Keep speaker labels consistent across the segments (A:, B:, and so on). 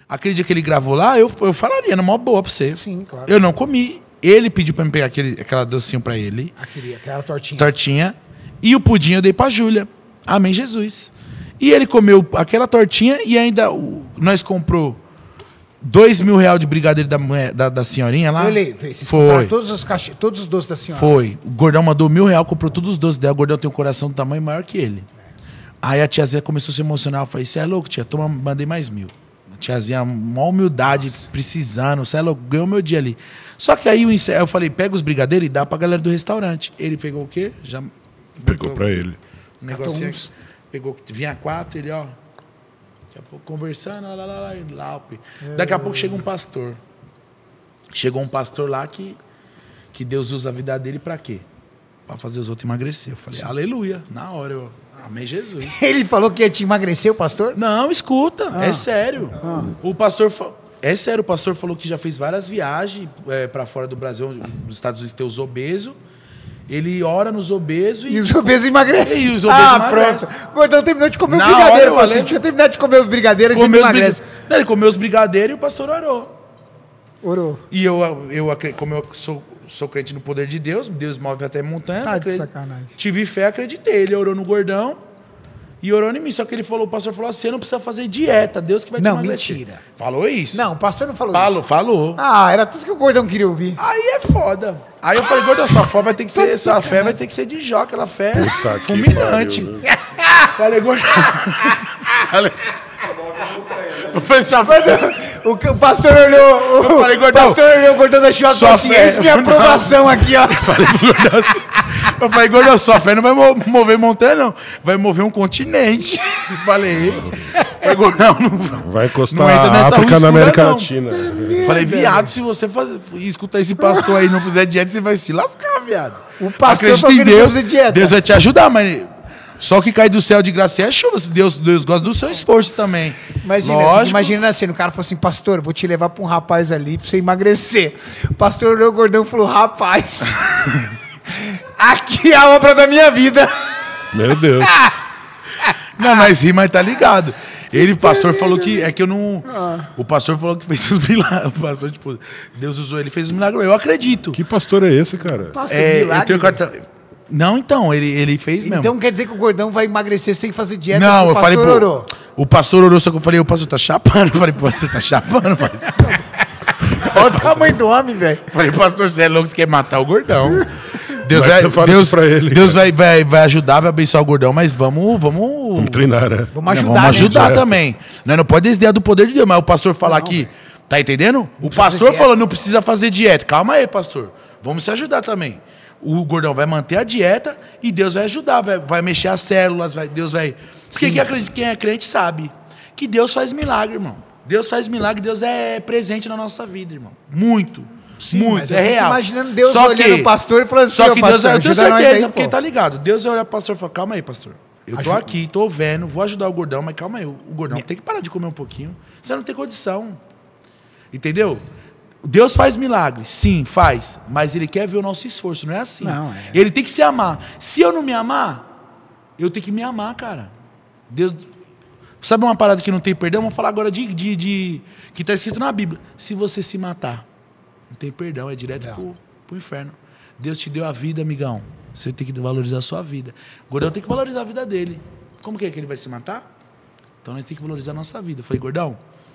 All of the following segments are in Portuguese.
A: Aquele dia que ele gravou lá, eu falaria, na maior boa pra você.
B: Sim, claro.
A: Eu não comi. Ele pediu pra me pegar aquela docinho pra ele.
B: Aquela tortinha.
A: Tortinha. E o pudim eu dei pra Júlia. Amém, Jesus. E ele comeu aquela tortinha e ainda nós comprou R$2.000 de brigadeiro da senhorinha lá.
B: Foi. Todos os doces da senhora.
A: Foi. O gordão mandou R$1.000, comprou todos os doces dela. O gordão tem um coração do tamanho maior que ele. Aí a tiazinha começou a se emocionar. Eu falei, você é louco, tia? Toma, mandei mais 1.000. A tiazinha, uma humildade, precisando. Você é louco, ganhou meu dia ali. Só que aí eu falei, pega os brigadeiros e dá pra galera do restaurante. Ele pegou o quê? Já
C: pegou pra ele.
A: Um negocinho. Pegou, vinha 4, ele, ó. Daqui a pouco conversando, lá. Daqui a pouco chega um pastor. Chegou um pastor lá que Deus usa a vida dele pra quê? Pra fazer os outros emagrecer. Eu falei, aleluia. Na hora, eu amei Jesus.
B: Ele falou que ia te emagrecer, o pastor?
A: Não, escuta, é sério. O pastor... É sério, o pastor falou que já fez várias viagens pra fora do Brasil, nos Estados Unidos tem os obesos. Ele ora nos obesos
B: e os obesos emagrecem.
A: E os obesos emagrecem.
B: Pronto. O gordão terminou de comer o brigadeiro. Falei, deixa eu terminar de comer os brigadeiros e você emagrece.
A: Ele comeu os brigadeiros e o pastor orou.
B: Orou.
A: E como eu sou crente no poder de Deus move até montanha.
B: Tá de sacanagem.
A: Tive fé, acreditei. Ele orou no gordão e orou em mim. Só que o pastor falou assim, você não precisa fazer dieta, Deus que vai te emagrecer. Não, mentira. Falou isso.
B: Não, o pastor não falou isso.
A: Falou.
B: Ah, era tudo que o gordão queria ouvir.
A: Aí é foda. Aí eu falei, gordão, sua fé vai ter que ser, vai ter que ser de jó, aquela fé fulminante. Falei, gordão. Eu falei, sua fé...
B: O pastor olhou.
A: Eu falei, gordão.
B: O pastor olhou o gordão da Chiota e falou assim: essa é minha aprovação aqui, ó.
A: Eu falei, gordão, sua fé não vai mover montanha, não. Vai mover um continente. Falei, gordão, não
C: vai encostar a África na América Latina.
A: Falei, viado, se você escutar esse pastor aí e não fizer dieta, você vai se lascar, viado.
B: O pastor
A: acredita em Deus, Deus vai te ajudar, mas... Só que cai do céu de graça é chuva. Deus gosta do seu esforço também.
B: Imagina assim, o cara falou assim, pastor, vou te levar pra um rapaz ali pra você emagrecer. O pastor olhou o gordão e falou, rapaz, aqui é a obra da minha vida.
C: Meu Deus.
A: Não, nós rimos, mas tá ligado. O pastor falou que... É que eu não... O pastor falou que fez os milagres. O pastor, tipo, Deus usou ele, fez os milagres. Eu acredito.
C: Que pastor é esse, cara?
B: Pastor milagre.
A: Eu tenho cartão... Não, então, ele fez mesmo.
B: Então quer dizer que o gordão vai emagrecer sem fazer dieta?
A: Não, eu falei pro... O pastor orou, só que eu falei, o pastor tá chapando. Eu falei, o pastor tá chapando, mas...
B: Olha o tamanho do homem, velho.
A: Falei, pastor, você é louco, você quer matar o gordão. Deus vai ajudar, vai abençoar o gordão, mas vamos
C: treinar, né?
B: Vamos
A: ajudar também. Não pode desviar do poder de Deus, mas o pastor falar que... Tá entendendo? O pastor falou, não precisa fazer dieta. Calma aí, pastor. Vamos se ajudar também. O gordão vai manter a dieta e Deus vai ajudar, vai mexer as células, Deus vai... Porque quem é crente sabe que Deus faz milagre, irmão. Deus faz milagre, Deus é presente na nossa vida, irmão. Muito.
B: Sim,
A: muito, é real.
B: Imaginando Deus olhando o pastor e falando assim,
A: só que Deus,
B: pastor,
A: eu tenho certeza, porque tá ligado. Deus vai olhar pro pastor e falar, calma aí, pastor. Eu tô aqui, tô vendo, vou ajudar o gordão, mas calma aí, o gordão tem que parar de comer um pouquinho. Você não tem condição. Entendeu? Deus faz milagres, sim, faz, mas Ele quer ver o nosso esforço, não é assim. Ele tem que se amar. Se eu não me amar, eu tenho que me amar, cara. Deus, sabe uma parada que não tem perdão? Vamos falar agora que está escrito na Bíblia. Se você se matar, não tem perdão, é direto pro inferno. Deus te deu a vida, amigão. Você tem que valorizar a sua vida. O gordão tem que valorizar a vida dele. Como que ele vai se matar? Então nós temos que valorizar a nossa vida. Eu falei, gordão,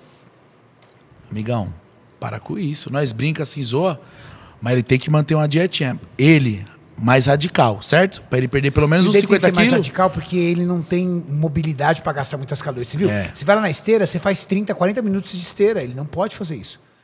A: amigão, para com isso. Nós brinca assim, zoa, mas ele tem que manter uma dietinha. Ele, mais radical, certo? Para ele perder pelo menos uns 50 quilos. Ele tem que ser mais
B: radical porque ele não tem mobilidade para gastar muitas calorias. Você viu? Você vai lá na esteira, você faz 30, 40 minutos de esteira. Ele não pode fazer isso.